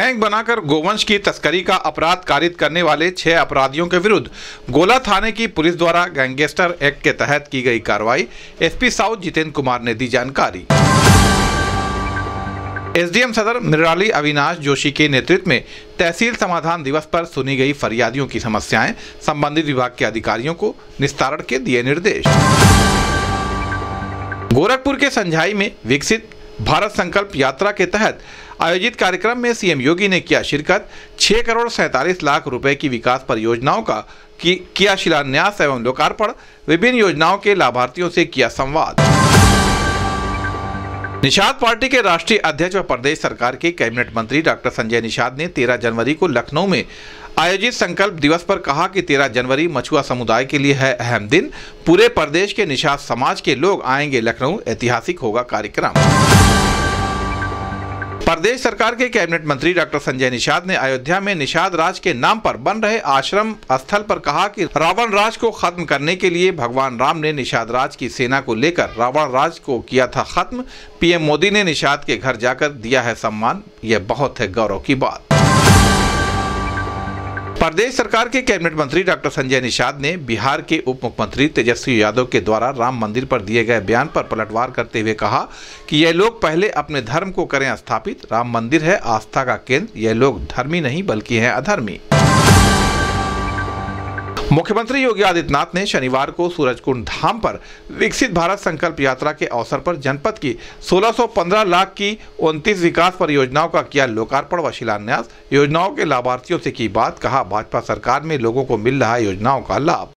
Gang बनाकर गोवंश की तस्करी का अपराध कारित करने वाले 6 अपराधियों के विरुद्ध गोला थाने की पुलिस द्वारा गैंगस्टर एक्ट के तहत की गई कार्रवाई। एसपी साउथ जितेंद्र कुमार ने दी जानकारी। एसडीएम सदर मृणाली अविनाश जोशी के नेतृत्व में तहसील समाधान दिवस पर सुनी गई फरियादियों की समस्याएं, संबंधित विभाग के अधिकारियों को निस्तारण के दिए निर्देश। गोरखपुर के संझाई में विकसित भारत संकल्प यात्रा के तहत आयोजित कार्यक्रम में सीएम योगी ने किया शिरकत। 6 करोड़ 47 लाख रुपए की विकास परियोजनाओं का किया शिलान्यास एवं लोकार्पण। विभिन्न योजनाओं के लाभार्थियों से किया संवाद। निषाद पार्टी के राष्ट्रीय अध्यक्ष व प्रदेश सरकार के कैबिनेट मंत्री डॉक्टर संजय निषाद ने 13 जनवरी को लखनऊ में आयोजित संकल्प दिवस पर कहा कि 13 जनवरी मछुआ समुदाय के लिए है अहम दिन। पूरे प्रदेश के निषाद समाज के लोग आएंगे लखनऊ, ऐतिहासिक होगा कार्यक्रम। प्रदेश सरकार के कैबिनेट मंत्री डॉक्टर संजय निषाद ने अयोध्या में निषाद राज के नाम पर बन रहे आश्रम स्थल पर कहा कि रावण राज को खत्म करने के लिए भगवान राम ने निषाद राज की सेना को लेकर रावण राज को किया था खत्म। पीएम मोदी ने निषाद के घर जाकर दिया है सम्मान, यह बहुत है गौरव की बात। प्रदेश सरकार के कैबिनेट मंत्री डॉक्टर संजय निषाद ने बिहार के उप मुख्यमंत्री तेजस्वी यादव के द्वारा राम मंदिर पर दिए गए बयान पर पलटवार करते हुए कहा कि यह लोग पहले अपने धर्म को करें स्थापित। राम मंदिर है आस्था का केंद्र, यह लोग धर्मी नहीं बल्कि हैं अधर्मी। मुख्यमंत्री योगी आदित्यनाथ ने शनिवार को सूरजकुंड धाम पर विकसित भारत संकल्प यात्रा के अवसर पर जनपद की 1615 लाख की 29 विकास परियोजनाओं का किया लोकार्पण व शिलान्यास। योजनाओं के लाभार्थियों से की बात, कहा भाजपा सरकार में लोगों को मिल रहा है योजनाओं का लाभ।